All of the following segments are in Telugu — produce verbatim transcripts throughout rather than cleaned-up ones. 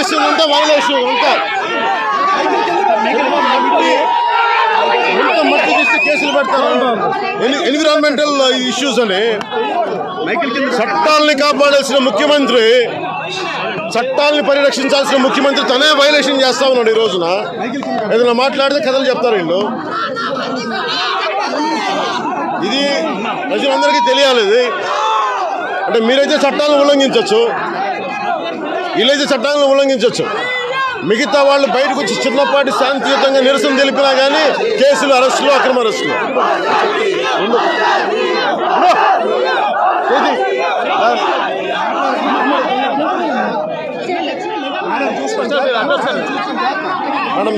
చేసిందంతా వైలేషన్ అంతా మట్టి తీస్తే కేసులు పెడతారు. ఎన్విరాన్మెంటల్ ఇష్యూస్ అని చట్టాలని కాపాడాల్సిన ముఖ్యమంత్రి, చట్టాలని పరిరక్షించాల్సిన ముఖ్యమంత్రి తనే వైలేషన్ చేస్తా ఉన్నాడు. ఈ రోజున ఏదైనా మాట్లాడితే కథలు చెప్తారు వీళ్ళు. ఇది ప్రజలందరికీ తెలియాలి. ఇది అంటే మీరైతే చట్టాలను ఉల్లంఘించవచ్చు, వీళ్ళైతే చట్టాలను ఉల్లంఘించవచ్చు. మిగతా వాళ్ళు బయటకు వచ్చి చిన్నపాటి శాంతియుతంగా నిరసన తెలిపినా కానీ కేసులు, అరెస్టులు, అక్రమ అరెస్టులు. మేడం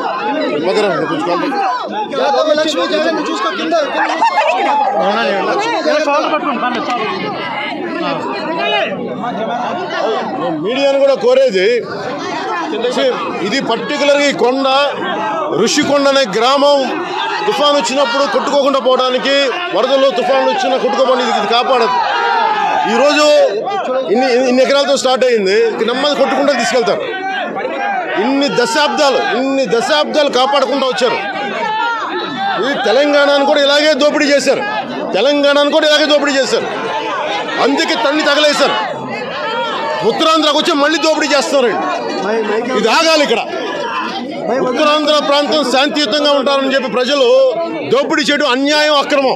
మీడియాను కూడా కోరేది, ఇది పర్టికులర్గా ఈ కొండ ఋషికొండ అనే గ్రామం తుఫాను వచ్చినప్పుడు కొట్టుకోకుండా పోవడానికి, వరదలు తుఫాను వచ్చినా కొట్టుకోపోవడానికి ఇది కాపాడదు. ఈరోజు ఇన్ని ఇన్ని ఎకరాలతో స్టార్ట్ అయ్యింది, నెమ్మది కొట్టుకుంటూ తీసుకెళ్తారు. ఇన్ని దశాబ్దాలు ఇన్ని దశాబ్దాలు కాపాడుకుంటూ వచ్చారు. ఇది తెలంగాణను కూడా ఇలాగే దోపిడీ చేశారు, తెలంగాణను కూడా ఇలాగే దోపిడీ చేశారు. అందుకే తన్ని తగలేశారు. ఉత్తరాంధ్రకు వచ్చి మళ్ళీ దోపిడీ చేస్తున్నారండి. ఇది ఆగాలి. ఇక్కడ ఉత్తరాంధ్ర ప్రాంతం శాంతియుతంగా ఉంటారని చెప్పి ప్రజలు దోపిడీ చేయడం అన్యాయం, అక్రమం.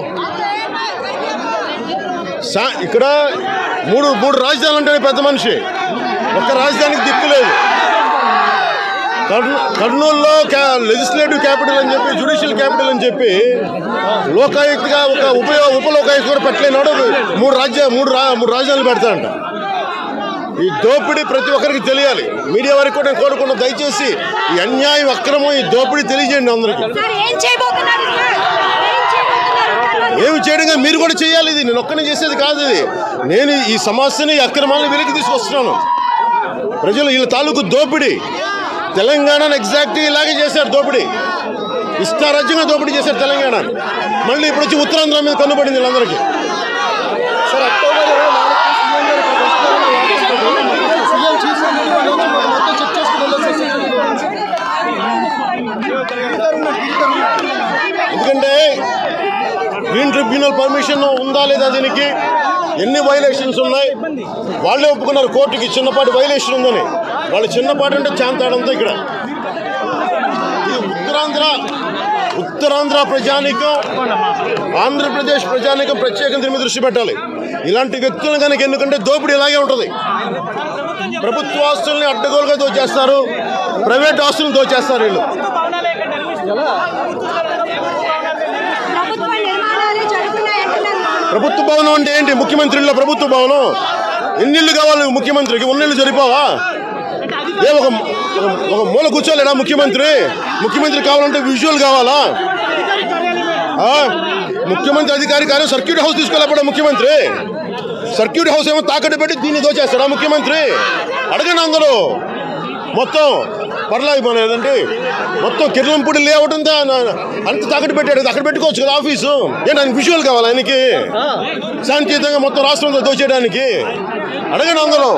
ఇక్కడ మూడు మూడు రాజధానులు అంటే పెద్ద మనిషి, ఒక్క రాజధానికి దిక్కు లేదు. కర్నూలులో లెజిస్లేటివ్ క్యాపిటల్ అని చెప్పి, జ్యుడిషియల్ క్యాపిటల్ అని చెప్పి లోకాయుక్తగా ఒక ఉప ఉప లోకాయుక్త కూడా పెట్టలేనాడు. మూడు రాజ్య మూడు రా మూడు రాజధానులు పెడతారంట. ఈ దోపిడీ ప్రతి ఒక్కరికి తెలియాలి. మీడియా వరకు కూడా నేను కోరుకున్నా, దయచేసి ఈ అన్యాయం, అక్రమం, ఈ దోపిడీ తెలియజేయండి అందరికీ. ఏమి చేయడంగా మీరు కూడా చేయాలి. ఇది నేను ఒక్కనే చేసేది కాదు. ఇది నేను ఈ సమస్యని, ఈ అక్రమాలను వెలికి తీసుకొస్తున్నాను. ప్రజలు వీళ్ళ తాలూకు దోపిడీ తెలంగాణను ఎగ్జాక్ట్గా ఇలాగే చేశారు. దోపిడీ ఇష్టారాజ్యంగా దోపిడీ చేశారు తెలంగాణ. మళ్ళీ ఇప్పుడు వచ్చి ఉత్తరాంధ్ర మీద కన్నుపడింది వీళ్ళందరికీ. సార్ అక్టోబర్ ఎందుకంటే గ్రీన్ ట్రిబ్యునల్ పర్మిషన్ ఉందా లేదా, దీనికి ఎన్ని వైలేషన్స్ ఉన్నాయి వాళ్ళే ఒప్పుకున్నారు కోర్టుకి. చిన్నపాటి వైలేషన్ ఉందని, వాళ్ళు చిన్నపాటి అంటే చాంతాడంతా. ఇక్కడ ఇది ఉత్తరాంధ్ర ఉత్తరాంధ్ర ప్రజానీకం, ఆంధ్రప్రదేశ్ ప్రజానీకం ప్రత్యేకంగా దీని మీద దృష్టి పెట్టాలి. ఇలాంటి వ్యక్తులను కనుక ఎందుకంటే దోపిడీ ఇలాగే ఉంటుంది. ప్రభుత్వ ఆస్తుల్ని అడ్డగోలుగా దోచేస్తారు, ప్రైవేట్ ఆస్తులను దోచేస్తారు వీళ్ళు. ప్రభుత్వ భవనం అంటే ఏంటి? ముఖ్యమంత్రిలో ప్రభుత్వ భవనం. ఎన్నిళ్ళు కావాలి ముఖ్యమంత్రికి? ఉన్నిళ్ళు సరిపోవా? ఏ ఒక ఒక మూల కూర్చోలేడా ముఖ్యమంత్రి? ముఖ్యమంత్రి కావాలంటే విజువల్ కావాలా? ముఖ్యమంత్రి అధికారి కానీ సర్క్యూట్ హౌస్ తీసుకోలేకపోయా ముఖ్యమంత్రి. సర్క్యూట్ హౌస్ ఏమో తాకట్టు పెట్టి దీన్ని దోచేస్తాడా ముఖ్యమంత్రి? అడగండి అందరూ. మొత్తం పర్లాగి పోలేదండి, మొత్తం కిరణంపూడి లేఅవుట్ అంతా అంత తాకట్టు పెట్టాడు. అక్కడ పెట్టుకోవచ్చు కదా ఆఫీసు. ఏంటి ఆయనకి విజువల్ కావాలి? ఆయనకి శాంతియుతంగా మొత్తం రాష్ట్రంలో దోచేయడానికి. అడగండి అందరూ.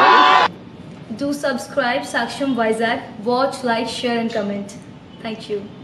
Do subscribe Saksham Vizag. Watch, like, share and comment. Thank you.